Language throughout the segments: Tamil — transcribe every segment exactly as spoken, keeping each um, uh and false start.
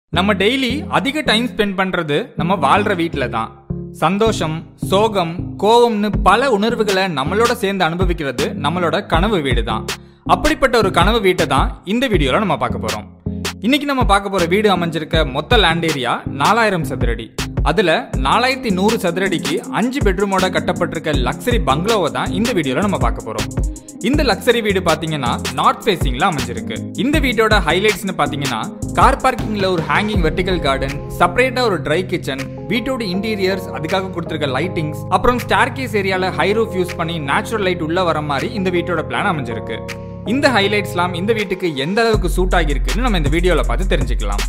நம்ம டெய்லி அதிக டைம் ஸ்பெண்ட் பண்றது நம்ம வாழ்ற வீட்ல தான். சந்தோஷம், சோகம், கோவம்னு பல உணர்வுகளை நம்மளோட சேர்ந்து அனுபவிக்கிறது நம்மளோட கனவு வீடு தான். அப்படிப்பட்ட ஒரு கனவு வீட்டை தான் இந்த வீடியோல நம்ம பார்க்க போறோம். இன்னைக்கு நம்ம பார்க்க போற வீடு அமைஞ்சிருக்க மொத்த லேண்ட் ஏரியா நாலாயிரம் சதுரடி. அதுல நாலாயிரத்தி நூறு சதுரடிக்கு அஞ்சு பெட்ரூமோட கட்டப்பட்டிருக்க லக்ஸரி பங்களாவை தான் இந்த வீடியோல நம்ம பார்க்க போறோம். இந்த லக்ஸரி வீடு பாத்தீங்கன்னா நார்த் ஃபேசிங்ல அமைஞ்சிருக்கு. இந்த வீட்டோட ஹைலைட்ஸ்னு பாத்தீங்கன்னா கார் பார்க்கிங்ல ஒரு ஹேங்கிங் வெர்டிகல் கார்டன், செப்பரேட்டா ஒரு ட்ரை கிச்சன், வீட்டோட இன்டீரியர்ஸ், அதுக்காக கொடுத்திருக்க லைட்டிங்ஸ், அப்புறம் ஸ்டேர்கேஸ் ஏரியால ஹை ரூஃப் யூஸ் பண்ணி நேச்சுரல் லைட் உள்ள வர மாதிரி இந்த வீட்டோட பிளான் அமைஞ்சிருக்கு. இந்த ஹைலைட்ஸ்லாம் இந்த வீட்டுக்கு எந்த அளவுக்கு சூட் ஆகியிருக்குன்னு நம்ம இந்த வீடியோல பார்த்து தெரிஞ்சுக்கலாம்.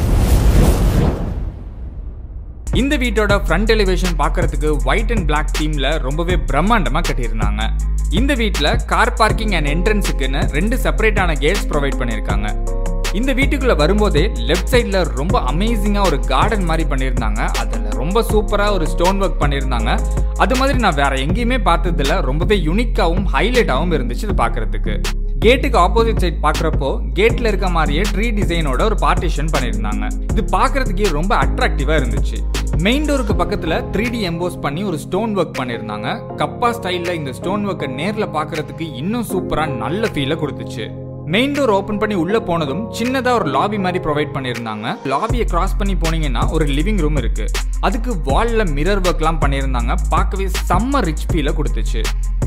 இந்த வீட்டோட ஃப்ரண்ட் எலிவேஷன் பார்க்கறதுக்கு ஒயிட் அண்ட் பிளாக் தீம்ல ரொம்பவே பிரம்மாண்டமா கட்டியிருந்தாங்க. இந்த வீட்டில் கார் பார்க்கிங் அண்ட் என்ட்ரன்ஸுக்குன்னு ரெண்டு செப்பரேட்டான கேட்ஸ் ப்ரொவைட் பண்ணியிருக்காங்க. இந்த வீட்டுக்குள்ள வரும்போதே லெஃப்ட் சைட்ல ரொம்ப அமேசிங்கா ஒரு கார்டன் மாதிரி பண்ணியிருந்தாங்க. அதுல ரொம்ப சூப்பரா ஒரு ஸ்டோன் ஒர்க் பண்ணியிருந்தாங்க. அது மாதிரி நான் வேற எங்கேயுமே பார்த்ததுல ரொம்பவே யூனிக்காவும் ஹைலைட்டாவும் இருந்துச்சு இது பார்க்கறதுக்கு. கேட்டுக்கு ஆப்போசிட் சைட் பார்க்குறப்போ கேட்ல இருக்க மாதிரியே ட்ரீ டிசைனோட ஒரு பார்ட்டிஷன் பண்ணியிருந்தாங்க. இது பார்க்கறதுக்கே ரொம்ப அட்ராக்டிவா இருந்துச்சு. மெயின் டோருக்கு பக்கத்துல த்ரீ டி எம்போஸ் பண்ணி ஒரு ஸ்டோன் ஒர்க் பண்ணியிருந்தாங்க. கப்பா ஸ்டைல்ல இந்த ஸ்டோன் ஒர்க்கை நேர்ல பார்க்கறதுக்கு இன்னும் சூப்பரா நல்ல ஃபீலை கொடுத்துச்சு. மெயின் டோர் ஓபன் பண்ணி உள்ள போனதும் சின்னதா ஒரு லாபி மாதிரி ப்ரொவைட் பண்ணியிருந்தாங்க. லாபியை கிராஸ் பண்ணி போனீங்கன்னா ஒரு லிவிங் ரூம் இருக்கு. அதுக்கு வால்ல மிரர் ஒர்க்லாம் பண்ணியிருந்தாங்க. பார்க்கவே செம்ம ரிச் ஃபீலை கொடுத்துச்சு.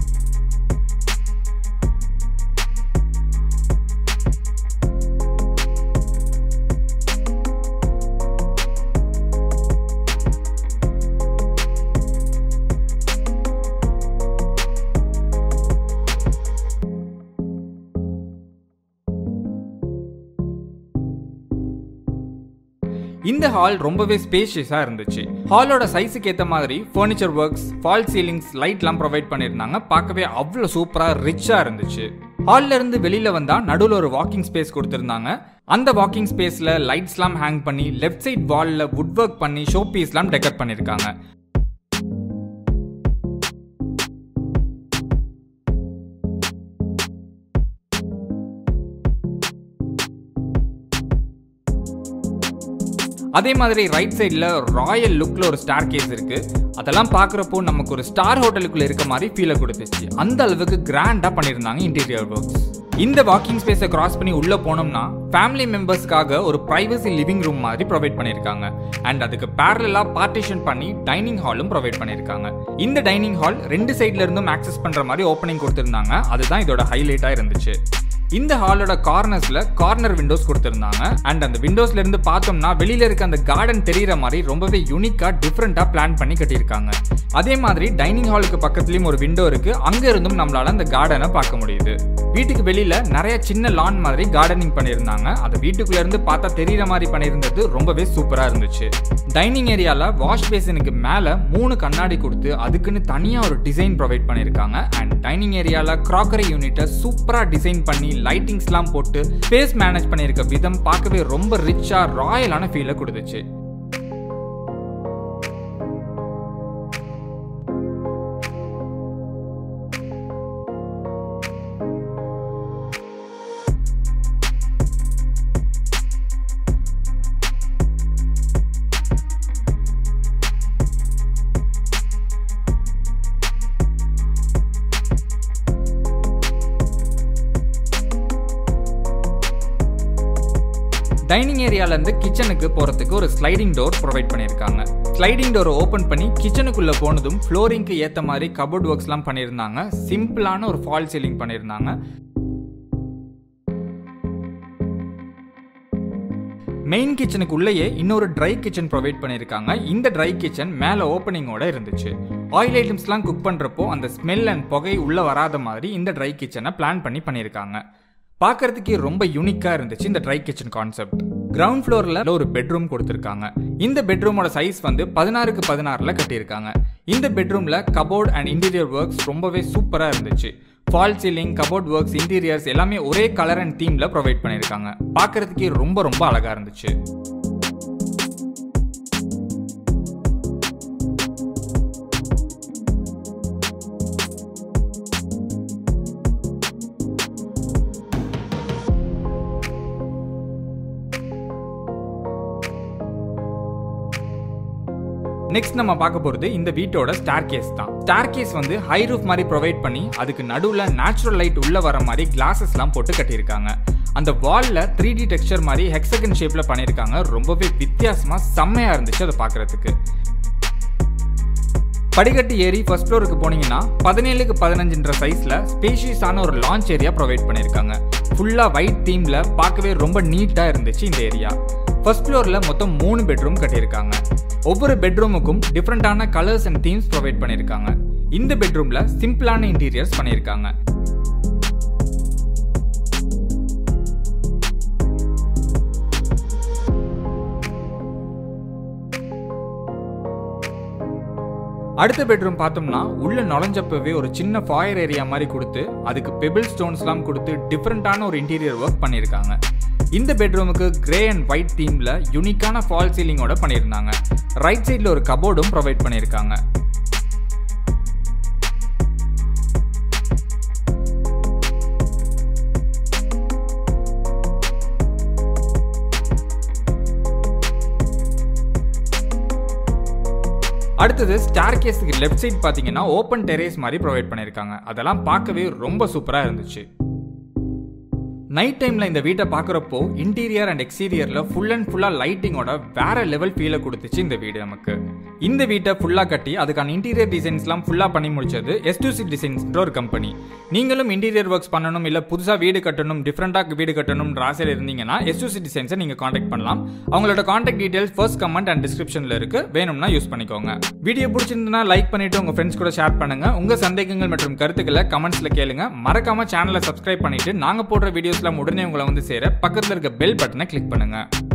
இந்த ஹால் ரொம்பவே ஸ்பேஷியஸா இருந்துச்சு. ஹாலோட சைஸுக்கு ஏத்த மாதிரி ஃபர்னிச்சர் ஒர்க்ஸ், ஃபால் சீலிங்ஸ், லைட்லாம் ப்ரொவைட் பண்ணியிருந்தாங்க. பார்க்கவே அவ்வளவு சூப்பரா ரிச்சா இருந்துச்சு. ஹால்ல இருந்து வெளியில வந்தா நடுவில் ஒரு வாக்கிங் ஸ்பேஸ் கொடுத்திருந்தாங்க. அந்த வாக்கிங் ஸ்பேஸ்ல லைட்ஸ்லாம் ஹேங் பண்ணி லெஃப்ட் சைட் வால்ல வுட் ஒர்க் பண்ணி ஷோ பீஸ்லாம் டெக்கர் பண்ணிருக்காங்க. அதே மாதிரி ரைட் சைட்ல ராயல் லுக்ல ஒரு ஸ்டார் கேஸ் இருக்கு. அதெல்லாம் பாக்குறப்போ நமக்கு ஒரு ஸ்டார் ஹோட்டலுக்குள்ள இருக்க மாதிரி ஃபீலை கொடுத்துச்சு. அந்த அளவுக்கு கிராண்டா பண்ணிருந்தாங்க இன்டீரியர் ஒர்க்ஸ். இந்த வாக்கிங் ஸ்பேஸை கிராஸ் பண்ணி உள்ள போனோம்னா ஃபேமிலி மெம்பர்ஸ்க்காக ஒரு பிரைவசி லிவிங் ரூம் மாதிரி ப்ரொவைட் பண்ணிருக்காங்க. அண்ட் அதுக்கு பேரலா பார்ட்டிஷன் பண்ணி டைனிங் ஹாலும் ப்ரொவைட் பண்ணிருக்காங்க. இந்த டைனிங் ஹால் ரெண்டு சைட்ல இருந்தும் ஆக்சஸ் பண்ற மாதிரி ஓப்பனிங் கொடுத்திருந்தாங்க. அதுதான் இதோட ஹைலைட்டா இருந்துச்சு. இந்த ஹாலோட கார்னர்ஸ்ல கார்னர் விண்டோஸ் கொடுத்திருந்தாங்க. அண்ட் அந்த விண்டோஸ்ல இருந்து பார்த்தோம்னா வெளியில இருக்க அந்த கார்டன் தெரியற மாதிரி ரொம்பவே யூனிக்கா டிஃப்ரெண்டா பிளான் பண்ணி கட்டியிருக்காங்க. அதே மாதிரி டைனிங் ஹாலுக்கு பக்கத்துலயும் ஒரு விண்டோ இருக்கு. அங்க இருந்தும் நம்மளால அந்த கார்டனை பார்க்க முடியுது. வீட்டுக்கு வெளியில நிறைய சின்ன லான் மாதிரி கார்டனிங் பண்ணியிருந்தாங்க. அது வீட்டுக்குள்ள இருந்து பார்த்தா தெரியற மாதிரி பண்ணியிருந்தது ரொம்பவே சூப்பரா இருந்துச்சு. டைனிங் ஏரியால வாஷ் பேசினுக்கு மேல மூணு கண்ணாடி கொடுத்து அதுக்குன்னு தனியா ஒரு டிசைன் ப்ரொவைட் பண்ணியிருக்காங்க. அண்ட் டைனிங் ஏரியால கிராக்கரி யூனிட்டை சூப்பரா டிசைன் பண்ணி லைட்டிங்ஸ்லாம் போட்டு ஸ்பேஸ் மேனேஜ் பண்ணியிருக்க விதம் பார்க்கவே ரொம்ப ரிச்சா ராயலான ஃபீலை கொடுத்துச்சு. டைனிங் ஏரியால இருந்து கிச்சனுக்கு போறதுக்கு ஒரு ஸ்லைடிங் டோர் ப்ரொவைட் பண்ணியிருக்காங்க. ஸ்லைடிங் டோரை ஓபன் பண்ணி கிச்சனுக்குள்ள போனதும் ஃப்ளோரிங்க்கு ஏத்த மாதிரி கபோர்ட் ஒர்க்ஸ்லாம் பண்ணியிருந்தாங்க. சிம்பிளான ஒரு ஃபால் சீலிங் பண்ணியிருந்தாங்க. மெயின் கிச்சனுக்கு உள்ளேயே இன்னொரு ட்ரை கிச்சன் ப்ரொவைட் பண்ணியிருக்காங்க. இந்த ட்ரை கிச்சன் மேல ஓப்பனிங்கோட இருந்துச்சு. ஆயில் ஐட்டம்ஸ்லாம் குக் பண்றப்போ அந்த ஸ்மெல் அண்ட் புகை உள்ள வராத மாதிரி இந்த ட்ரை கிச்சனை பிளான் பண்ணி பண்ணியிருக்காங்க. பார்க்கறதுக்கே ரொம்ப யூனிக்கா இருந்துச்சு இந்த ட்ரை கிச்சன் கான்செப்ட். கிரவுண்ட் ஃப்ளோர்ல ஒரு பெட்ரூம் கொடுத்திருக்காங்க. இந்த பெட்ரூமோட சைஸ் வந்து பதினாறுக்கு பதினாறுல கட்டியிருக்காங்க. இந்த பெட்ரூம்ல கபோர்ட் அண்ட் இன்டீரியர் ஒர்க்ஸ் ரொம்பவே சூப்பரா இருந்துச்சு. Fall ceiling, cupboard works, interiors எல்லாமே ஒரே கலர் அண்ட் தீம்ல ப்ரொவைட் பண்ணியிருக்காங்க. பார்க்கறதுக்கே ரொம்ப ரொம்ப அழகா இருந்துச்சு. நெக்ஸ்ட் நம்ம பார்க்க போறது இந்த வீட்டோட ஸ்டார்கேஸ் தான். ஸ்டார்கேஸ் வந்து ஹை ரூஃப் மாதிரி ப்ரொவைட் பண்ணி அதுக்கு நடுவுல நேச்சுரல் லைட் உள்ள வர மாதிரி கிளாஸஸ்லாம் போட்டு கட்டியிருக்காங்க. அந்த வால்ல த்ரீ டி டெக்ஸ்சர் மாதிரி ஹெக்ஸகன் ஷேப்ல பண்ணியிருக்காங்க. ரொம்பவே வித்தியாசமா செம்மையா இருந்துச்சு அதை பார்க்கறதுக்கு. படிக்கட்டு ஏறி ஃபர்ஸ்ட் ஃப்ளோருக்கு போனீங்கன்னா பதினேழுக்கு பதினஞ்சுன்ற சைஸ்ல ஸ்பேஷியஸான ஒரு லான்ச் ஏரியா ப்ரொவைட் பண்ணியிருக்காங்க. ஃபுல்லா ஒயிட் தீம்ல பார்க்கவே ரொம்ப நீட்டா இருந்துச்சு இந்த ஏரியா. ஃபர்ஸ்ட் ஃப்ளோர்ல மொத்தம் மூணு பெட்ரூம் கட்டியிருக்காங்க. ஒவ்வொரு பெட்ரூமுக்கும் டிஃப்ரெண்டான கலர்ஸ் அண்ட் தீம்ஸ் ப்ரொவைட் பண்ணியிருக்காங்க. இந்த பெட்ரூம்ல சிம்பிளான இன்டீரியர்ஸ் பண்ணியிருக்காங்க. அடுத்த பெட்ரூம் பார்த்தோம்னா உள்ள நுழைஞ்சப்பவே ஒரு சின்ன ஃபாயர் ஏரியா மாதிரி கொடுத்து அதுக்கு பெபிள் ஸ்டோன்ஸ்லாம் கொடுத்து டிஃப்ரெண்டான ஒரு இன்டீரியர் ஒர்க் பண்ணியிருக்காங்க. இந்த பெட்ரூமுக்கு கிரே அண்ட் ஒயிட் தீம்ல யூனிக்கான ஃபால் சீலிங்கோட பண்ணியிருந்தாங்க. ரைட் சைடில் ஒரு கபோர்டும் ப்ரொவைட் பண்ணியிருக்காங்க. அடுத்தது ஸ்டார்கேஸ்க்கு லெஃப்ட் சைட் பார்த்தீங்கன்னா ஓப்பன் டெரேஸ் மாதிரி ப்ரொவைட் பண்ணியிருக்காங்க. அதெல்லாம் பார்க்கவே ரொம்ப சூப்பராக இருந்துச்சு. நைட் டைம்ல இந்த வீட்டை பார்க்குறப்போ இன்டீரியர் அண்ட் எக்ஸ்டீரியர்ல ஃபுல் அண்ட் ஃபுல்லா லைட்டிங்கோட வேற லெவல் ஃபீலை கொடுத்துச்சு இந்த வீடு நமக்கு. இந்த வீட்டை ஃபுல்லா கட்டி அதுக்கான இன்டீரியர் டிசைன்ஸ்லாம் ஃபுல்லா பண்ணி முடிச்சது எஸ் டூ சி டிசைன்ஸ்ன்ற ஒரு கம்பெனி. நீங்களும் இன்டீரியர் ஒர்க்ஸ் பண்ணணும் இல்ல புதுசா வீடு கட்டணும் டிஃப்ரெண்டாக வீடு கட்டணும் ஆசையில் இருந்தீங்கன்னா எஸ் டூ சி டிசைன்ஸை நீங்க காண்டாக்ட் பண்ணலாம். அவங்களோட contact details first comment and டிஸ்கிரிப்ஷன்ல இருக்கு, வேணும்னா யூஸ் பண்ணிக்கோங்க. வீடியோ பிடிச்சிருந்தா லைக் பண்ணிட்டு உங்க ஃப்ரெண்ட்ஸ் கூட ஷேர் பண்ணுங்க. உங்க சந்தேகங்கள் மற்றும் கருத்துக்களை கமெண்ட்ஸ்ல கேளுங்க. மறக்காம சேனலை சப்ஸ்கிரைப் பண்ணிட்டு நாங்க போடுற வீடியோஸ்லாம் உடனே உங்களை வந்து சேர பக்கத்துல இருக்க பெல் பட்டனை கிளிக் பண்ணுங்க.